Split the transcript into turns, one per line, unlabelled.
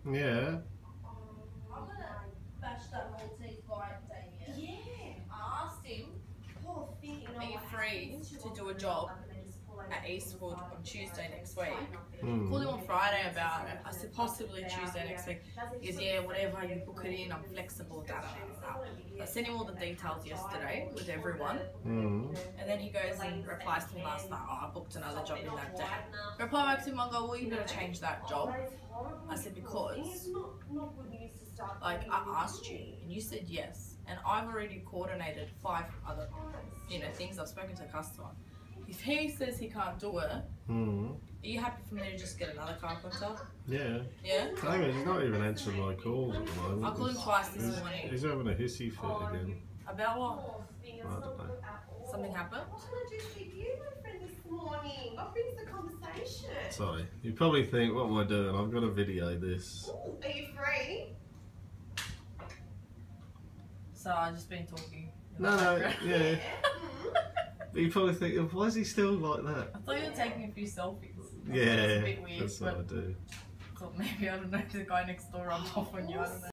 Yeah.
I'm gonna bash that Maltese bite, Damien.
Yeah.
I asked him,
Poor thing.
are you free to do a job at Eastwood on Tuesday next week?
Mm.
Called him on Friday about it. I said possibly Tuesday next week. He goes, yeah, whatever, you book it in, I'm flexible, da da da da. I sent him all the details yesterday with everyone.
Mm.
And then he goes and replies to me last night, oh, I booked another job in that day. Reply back to him, I go, well, you gotta change that job. I said, because, like, I asked you, and you said yes. And I've already coordinated 5 other, things. I've spoken to a customer. If he says he can't do it,
Mm.
are you happy for me to just get another carpenter?
Yeah.
Yeah?
I mean, he's not even answering my calls at the moment.
I called him twice this morning.
He's having a hissy fit again.
About what?
I don't know.
Something happened?
What did I do for you, my friend, this morning? What brings the conversation?
Sorry. You probably think, what am I doing? I've got to video this.
Ooh, are you free?
So I've just been talking.
No, yeah. But you probably think, why is he still like that?
I thought you were taking a few selfies.
Yeah,
That's a bit weird,
that's what I
but
do.
I thought maybe, I don't know, the guy next door rubbed off on you, I don't know.